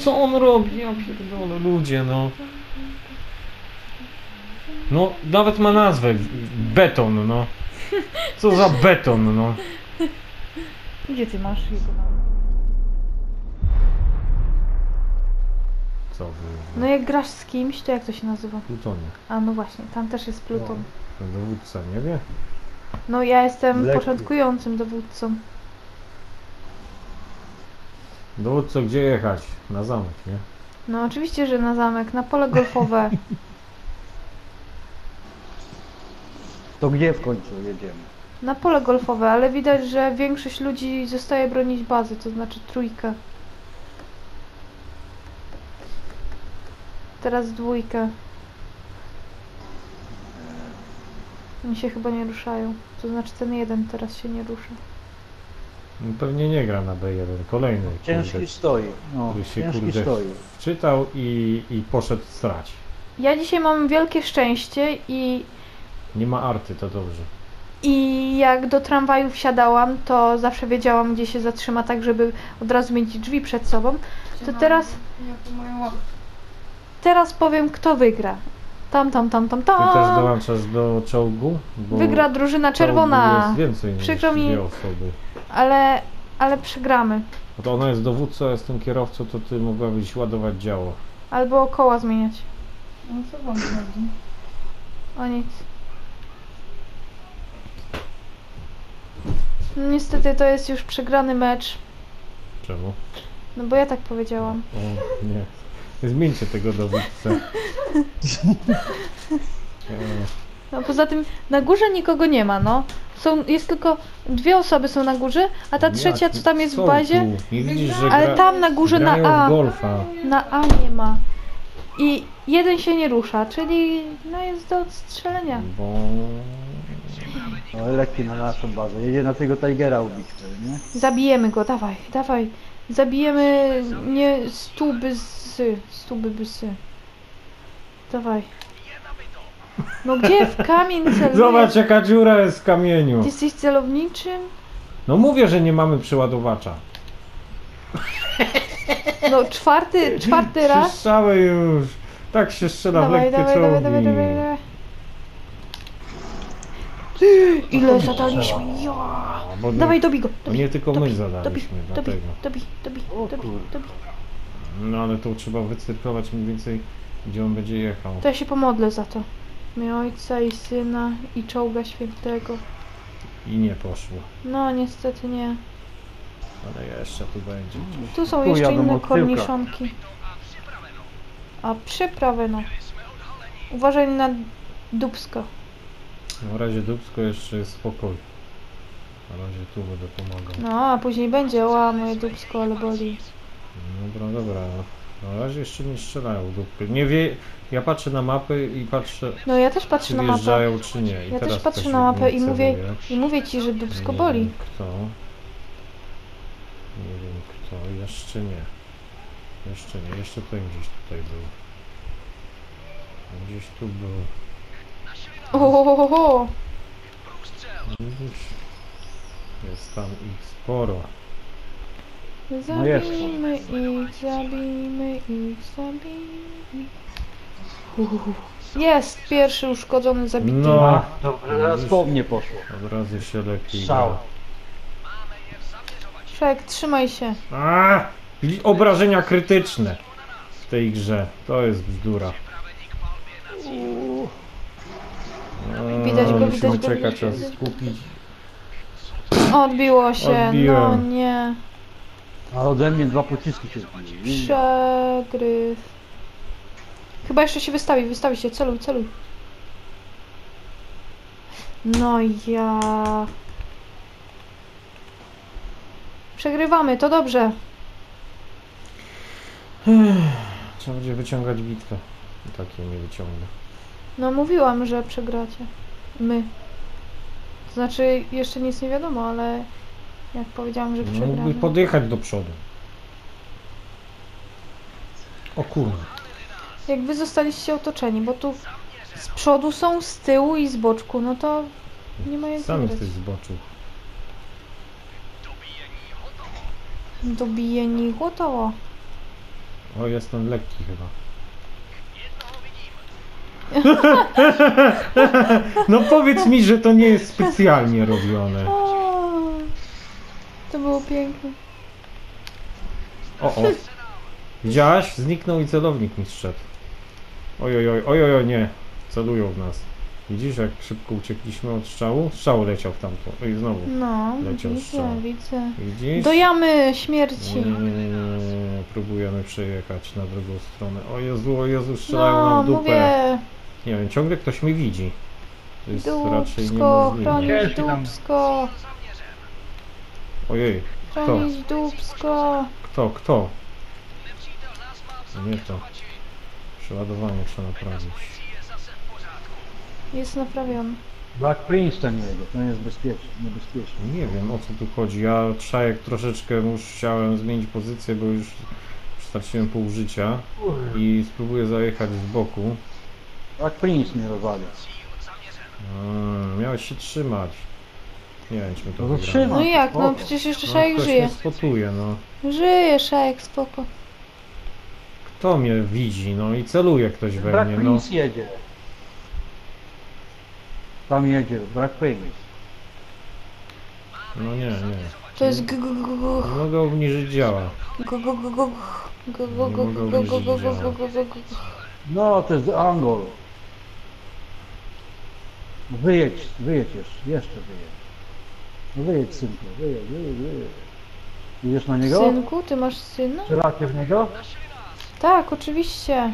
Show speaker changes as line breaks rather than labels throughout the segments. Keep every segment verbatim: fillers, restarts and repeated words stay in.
co on robi? Ja pierdolę, ludzie, no. No, nawet ma nazwę. Beton, no. Co za beton, no.
Gdzie ty masz jego?
Co wy?
No jak grasz z kimś, to jak to się nazywa?
Plutonie.
A no właśnie, tam też jest pluton.
Ten dowódca nie wie?
No ja jestem
Lekki.
początkującym dowódcą.
Dowódco, gdzie jechać? Na zamek, nie?
No oczywiście, że na zamek, na pole golfowe.
To gdzie w końcu jedziemy?
Na pole golfowe, ale widać, że większość ludzi zostaje bronić bazy, to znaczy trójkę. Teraz dwójkę. Oni się chyba nie ruszają. To znaczy ten jeden teraz się nie rusza.
No, pewnie nie gra na B jeden. Kolejny.
Ciężki
kurde,
stoi. No,
który się
ciężki
kurde
stoi.
wczytał i, i poszedł strać.
Ja dzisiaj mam wielkie szczęście i,
Nie ma arty, to dobrze.
i jak do tramwaju wsiadałam, to zawsze wiedziałam, gdzie się zatrzyma, tak żeby od razu mieć drzwi przed sobą. To teraz, teraz powiem, kto wygra. Tam, tam, tam, tam,
Ty też
tam.
dołączasz do czołgu? Bo
Wygra drużyna
czołgu
czerwona.
jest więcej niż
Przykro mi.
dwie osoby.
Ale, ale przegramy.
No to ona jest dowódcą, a jestem kierowcą, to ty mogłabyś ładować działo.
Albo koła zmieniać.
No co wam chodzi?
O nic. No niestety to jest już przegrany mecz.
Czemu?
No bo ja tak powiedziałam.
O, nie. Zmieńcie tego dowódcę. E,
No poza tym na górze nikogo nie ma, no. Są, jest tylko dwie osoby są na górze, a ta
jak?
trzecia co tam jest
Są
w bazie,
tu. Nie widzisz, że
ale
gra,
tam na górze na
grają
A,
w golfa.
na A nie ma. I jeden się nie rusza, czyli no jest do odstrzelenia.
Bo...
No, lekki na naszą bazę. Jedzie na tego Tigera ubić, nie?
Zabijemy go, dawaj, dawaj. Zabijemy nie stuby z stuby bysy. Dawaj. No gdzie w kamień celujesz?
Zobacz, jaka dziura jest w kamieniu.
Ty jesteś celowniczym?
No mówię, że nie mamy przeładowacza.
No czwarty, czwarty
Trzy
raz.
strzały już. Tak się strzela w
Dawaj,
lekkie
dawaj,
czołgi.
dawaj, dawaj, dawaj, dawaj. Ty, ile zadaliśmy? Ja.
A, bo nie,
Dawaj, dobij go.
to
Dobij,
nie tylko my
dobij,
zadaliśmy,
dobij,
dlatego.
dobij, dobij,
O
dobij,
kurde.
dobij.
No ale to trzeba wycyrklować mniej więcej, gdzie on będzie jechał.
To ja się pomodlę za to. My Ojca i Syna i Czołga Świętego.
I nie poszło.
No niestety nie.
Ale jeszcze tu będzie.
Tu są
Tu
jeszcze
jadą
inne
od tyłka.
korniszonki. A przyprawę no. Uważaj na dubsko.
Na razie dupsko jeszcze jest spokój. Na razie tu będę pomagał.
No a później będzie, ła moje dubsko, ale boli.
Dobra, dobra. Na razie jeszcze nie strzelają dupy. Nie wie... Ja patrzę na mapy i patrzę,
No ja też
czy
patrzę na mapę.
wjeżdżają, czy nie. I
Ja
teraz
też patrzę
ktoś
na mapę i
mnie
mówię,
celuje.
i mówię ci, że dubsko
Nie
boli.
wiem kto. Nie wiem kto. Jeszcze nie. Jeszcze nie. Jeszcze ten gdzieś tutaj był. Gdzieś tu był.
Ohohoho.
Widzisz? Jest tam ich sporo.
No jest.
Zabijmy ich, zabijmy ich, zabijmy. Uhu. Jest pierwszy uszkodzony, zabity.
No.
A, dobra, teraz po mnie poszło.
Od razu się lepiej
Strzał.
gra.
Szek, trzymaj się.
A! Li- Obrażenia krytyczne w tej grze. To jest bzdura. A,
Widać go,
musimy
widać go,
czekać,
widać go,
czas
widać go.
skupić.
Odbiło się,
Odbiłem.
no nie.
A ode mnie dwa pociski się zbiły.
Przegryw. Chyba jeszcze się wystawi, wystawi się, celuj, celuj. No ja. Przegrywamy, to dobrze.
Trzeba będzie wyciągać bitwę. I takie nie wyciągnę.
No mówiłam, że przegracie. My. To znaczy, jeszcze nic nie wiadomo, ale jak powiedziałam, że
Mógłby
przegramy.
podjechać do przodu. O kurde.
Jak wy zostaliście otoczeni, bo tu z przodu są, z tyłu i z boczku, no to nie ma jak
Sam
wygrać.
jesteś zboczu.
Dobijeni gotowo.
O, jest ten lekki chyba. No powiedz mi, że to nie jest specjalnie robione.
O, to było piękne.
O, o. Widziałaś? Zniknął i celownik mi zszedł. Ojojoj, ojojoj, nie. Celują w nas. Widzisz, jak szybko uciekliśmy od strzału? Strzał leciał w tamto. Oj, znowu.
No,
Leciał
widzę,
strzał.
widzę.
Widzisz?
Do jamy śmierci.
Nie, nie, nie, nie, nie, nie. Próbujemy przejechać na drugą stronę. O Jezu, o Jezu, strzelają
No,
nam w dupę.
mówię.
Nie wiem, ciągle ktoś mnie widzi. To jest raczej
Dupsko,
niemożliwe.
chronić
Ciężki tam.
dupsko.
Ojej, kto?
Chronić dupsko.
Kto? Kto? Nie to. Przeładowanie trzeba naprawić.
Jest naprawiony.
Black Prince ten jedzie, to nie jest bezpieczne, niebezpieczne.
Nie wiem, o co tu chodzi. Ja trzajek troszeczkę już chciałem zmienić pozycję, bo już straciłem pół życia i spróbuję zajechać z boku.
Black Prince mnie rozwalił.
Mm, miałeś się trzymać. Nie wiem, czy my to
No to
wygramy.
trzymam.
No i jak? No
spoko.
przecież jeszcze
No,
Szajek
ktoś
żyje.
mnie spotuje, no.
Żyje Szajek, spoko.
Kto mnie widzi, no i celuje ktoś we
Black
mnie, no.
Prince jedzie. Tam jedzie, Black Prince.
No nie, nie.
To jest g g g g
Nie mogę obniżyć działa.
g g g g g g g
Nie mogę
g g
obniżyć
g
działa.
g g g.
No, to jest Angol. Wyjedź, wyjedź jeszcze, jeszcze wyjedź. No wyjedź, synku, wyjedź, wyjedź, wyjedź. Idziesz na niego?
Synku, ty masz syna?
Strzelacie w niego?
Tak, oczywiście.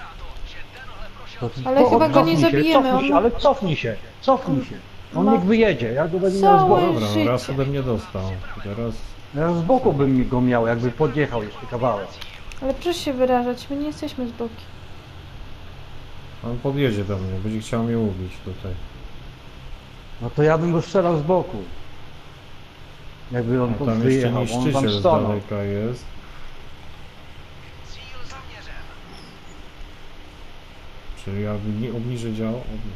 To ty-
Ale
to
chyba go nie
cofnij się,
zabijemy,
Cofnij się,
on-
ale cofnij się, cofnij się. On
Ma-
niech wyjedzie, ja go będę
Całe-
miał z boku.
Dobra, no raz
życie.
ode mnie dostał. Teraz
Ja z boku bym go miał, jakby podjechał jeszcze kawałek.
Ale proszę się wyrażać, my nie jesteśmy z boki.
on podjedzie do mnie, będzie chciał mnie ubić tutaj.
No to ja bym go strzelał z boku. Jakby on
No,
tu
tam jeszcze
wyjechał, bo on tam
niszczyciel z
stanął.
daleka jest. Czyli ja nie obniżę dział. Obni-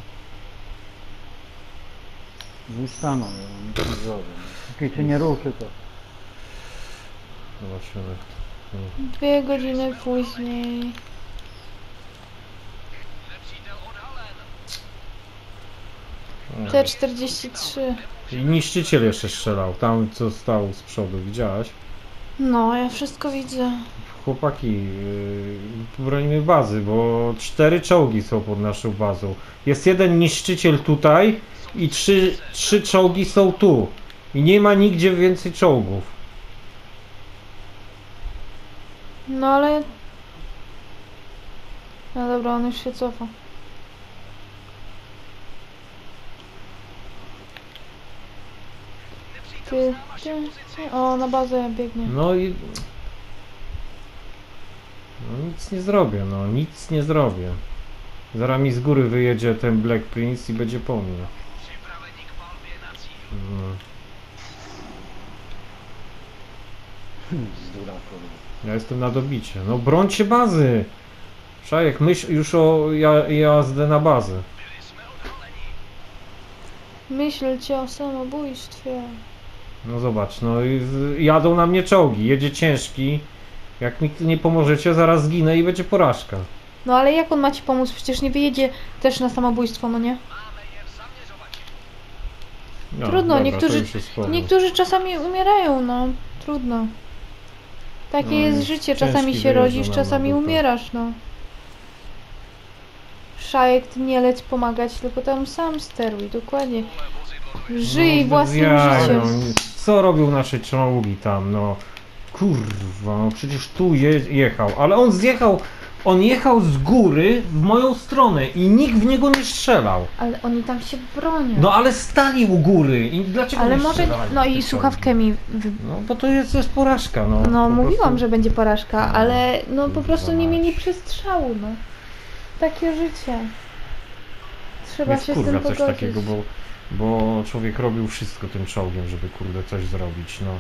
Nie stanął, ja nic nie zrobię. Póki się nie ruszy, to...
Zobaczymy.
Dwie godziny później.
O.
T czterdzieści trzy.
I niszczyciel jeszcze strzelał, tam co stał z przodu, widziałaś?
No, ja wszystko widzę.
Chłopaki, yy, bronimy bazy, bo cztery czołgi są pod naszą bazą. Jest jeden niszczyciel tutaj i trzy, trzy czołgi są tu. I nie ma nigdzie więcej czołgów.
No ale... No dobra, on już się cofa. Ty, ty, ty. O, na bazę biegnie.
No i... No nic nie zrobię, no nic nie zrobię. Zaraz mi z góry wyjedzie ten Black Prince i będzie po mnie. No.
Zdura, kurwa.
Ja jestem na dobicie. No brońcie bazy! Szajek, myśl już o ja, jazdę na bazę.
Myślcie o samobójstwie.
No zobacz, no i z- jadą na mnie czołgi, jedzie ciężki. Jak mi nie pomożecie, zaraz zginę i będzie porażka.
No ale jak on ma ci pomóc? Przecież nie wyjedzie też na samobójstwo, no nie?
No,
Trudno,
dobra,
niektórzy-
to już jest powód.
Niektórzy czasami umierają, no. Trudno. Takie
No,
jest
jest
życie.
ciężki
Czasami się
wyjeżdża
rodzisz,
nam
czasami
na dupę.
umierasz, no. Szajek, ty nie leć pomagać, tylko tam sam steruj, dokładnie. Żyj
No,
własnym
jaj,
życiem.
no, co robią nasze czołgi tam, no. Kurwa, no przecież tu je, jechał, ale on zjechał, on jechał z góry w moją stronę i nikt w niego nie strzelał.
Ale oni tam się bronią.
No ale stali u góry i dlaczego
Ale
nie
może...
strzelali
No
w
i
te
słuchawkę
czołgi?
mi... Wy...
No bo to jest, to jest porażka, no.
No
po
mówiłam,
prostu.
że będzie porażka,
No.
ale no po
Kurwa
prostu nie
mać.
mieli przestrzału, no. Takie życie. Trzeba
Jest,
się z tym
kurwa, coś
pogodzić.
takiego, bo, bo człowiek robił wszystko tym czołgiem, żeby kurde coś zrobić, no.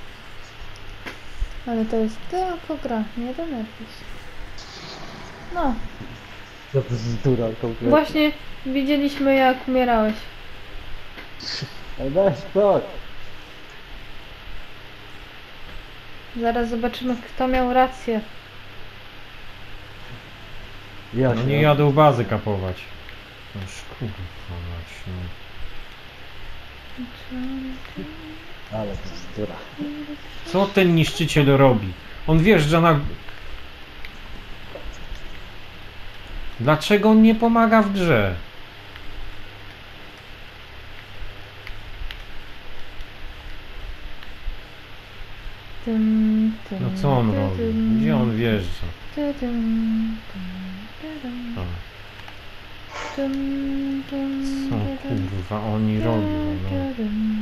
Ale to jest tylko gra, nie denerwuj się. No,
To jest zdura kompletnie.
właśnie widzieliśmy jak umierałeś.
Ej, weź to.
Zaraz zobaczymy kto miał rację.
Ja
No
się-
nie jadą bazy kapować. Noż kurwa mać, no.
Ale to bzdura.
Co ten niszczyciel robi? On wjeżdża na... Dlaczego on nie pomaga w grze?
Tym, tym,
No co on
tym,
robi?
tym,
Gdzie on wjeżdża?
tym, tym, tym,
O,
tym, tym,
co
tym,
kurwa oni robią, no.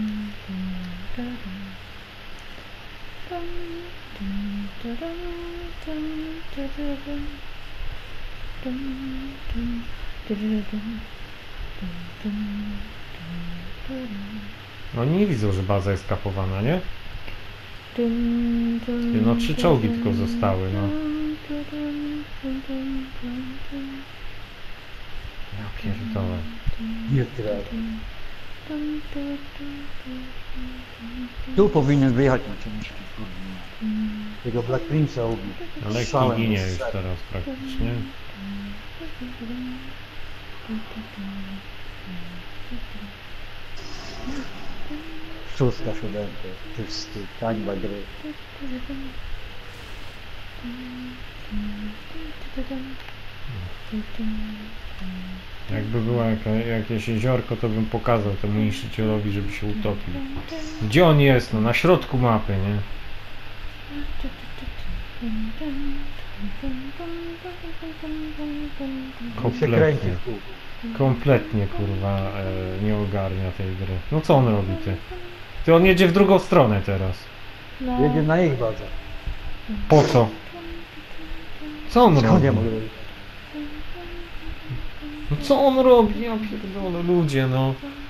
Oni nie widzą, że baza jest kapowana, nie? No trzy czołgi tylko zostały, no. Ja pierdolę.
Nie tyle. Tu powinien wyjechać na ciężki, kurde. Tego Black Prince'a ubił.
Ale
Strzałem
ginie
z
już
serca.
teraz praktycznie.
Szóstka, siódemka. To jest wstyd, hańba gry.
Jakby było jaka, jakieś jeziorko, to bym pokazał temu niszczycielowi, żeby się utopił. Gdzie on jest? No na środku mapy, nie?
On się kręci
Kompletnie,
w kół.
kompletnie kurwa e, nie ogarnia tej gry. No co on robi ty? Ty on jedzie w drugą stronę teraz.
No,
Jedzie na ich bazę.
Po co? Co on
Skąd
robi?
ja mogę wiedzieć?
No co on robi? Ja pierdolę, ludzie, no.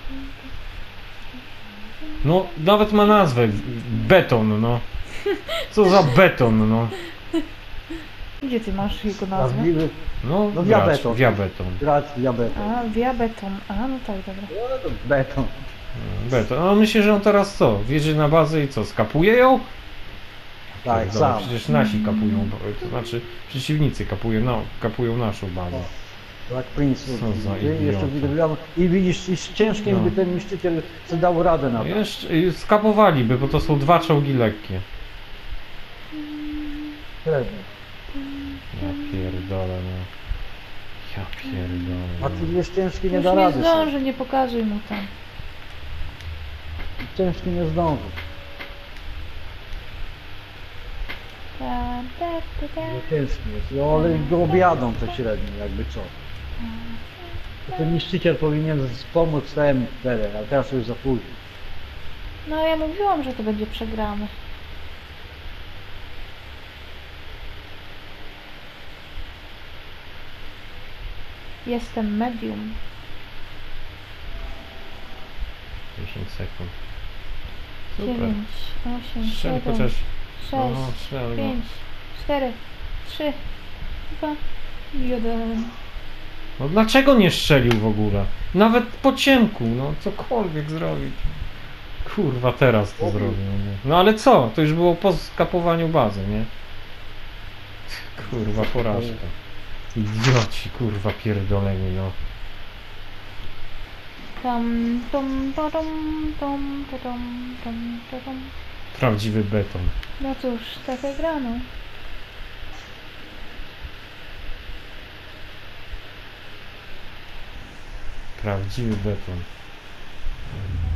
No, nawet ma nazwę. Beton, no. Co za beton, no.
gdzie ty masz jego nazwę?
Prawdziwy
No,
No,
gracz,
diabeton.
diabeton.
gracz diabeton.
A, via beton. A, no tak, dobra.
No to beton.
Beton. A on myśli, że on teraz co? Wjedzie na bazę i co? Skapuje ją?
Tak,
Pierdolę,
sam.
Przecież nasi kapują, to znaczy przeciwnicy kapują, no, kapują naszą bazę.
Black Prince
Co
ubił.
za
Ty jeszcze
idiota.
widziałem. I widzisz, i z ciężkim
No.
by ten niszczyciel sobie dał radę na to.
Jeszcze y, skapowaliby, bo to są dwa czołgi lekkie.
Średnio.
Ja pierdolę, no. Ja pierdolę.
A
No.
ty wiesz, ciężki nie
Już
da
nie
rady. sam.
zdąży, nie pokazuj mu tam.
Ciężki nie zdąży.
Ta, ta, ta, ta.
No ciężki jest. No, ale go objadą to średnio, jakby co. To ten niszczyciel powinien pomóc temu teren, ale teraz już za późno.
No ja mówiłam, że to będzie przegrane. Jestem medium.
dziesięć sekund. Super.
dziewięć, osiem,
Strzel
siedem,
chociaż.
sześć,
No, strzel, no.
pięć, cztery, trzy, dwa, jeden.
No dlaczego nie strzelił w ogóle? Nawet po ciemku, no cokolwiek zrobić. Kurwa, teraz to
Robił.
zrobił, nie? No ale co? To już było po skapowaniu bazy, nie? Kurwa, porażka. Idioci, kurwa, pierdoleni, no.
Tam, tom, to, tom, tom, to, tom, tom, to, tom.
Prawdziwy beton.
No cóż, taka gra, no.
Prawdziwy beton.